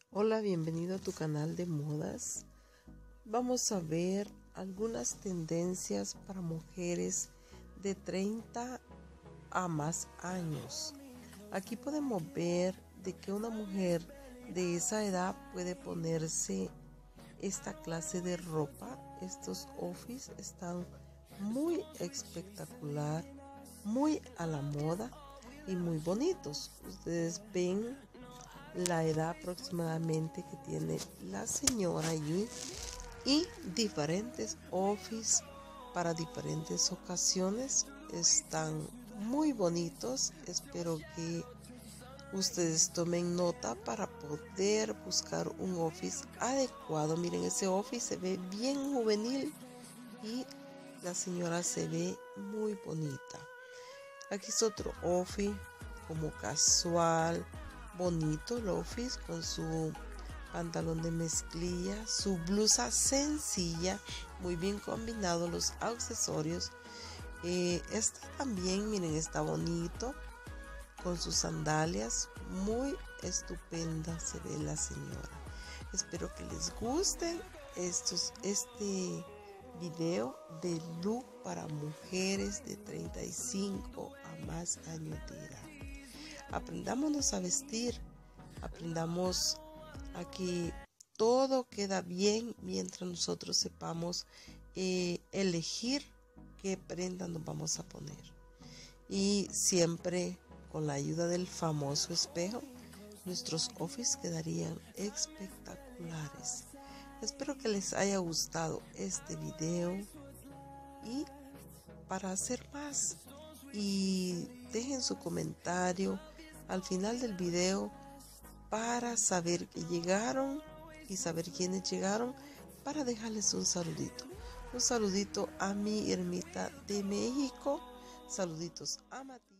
Hola, bienvenido a tu canal de modas. Vamos a ver algunas tendencias para mujeres de 30 a más años. Aquí podemos ver de que una mujer de esa edad puede ponerse esta clase de ropa. Estos outfits están muy espectacular, muy a la moda y muy bonitos. Ustedes ven la edad aproximadamente que tiene la señora allí y diferentes outfits para diferentes ocasiones. Están muy bonitos. Espero que ustedes tomen nota para poder buscar un outfit adecuado. Miren, ese outfit se ve bien juvenil y la señora se ve muy bonita. Aquí es otro outfit como casual, bonito el outfit con su pantalón de mezclilla, su blusa sencilla, muy bien combinado los accesorios. Este también, miren, está bonito con sus sandalias, muy estupenda se ve la señora. Espero que les guste este video de look para mujeres de 35 a más años de edad. Aprendámonos a vestir, aprendamos a que todo queda bien mientras nosotros sepamos elegir qué prenda nos vamos a poner. Y siempre con la ayuda del famoso espejo, nuestros outfits quedarían espectaculares. Espero que les haya gustado este video y para hacer más, y dejen su comentario al final del video para saber que llegaron y saber quiénes llegaron, para dejarles un saludito a mi ermita de México. Saluditos a Mati.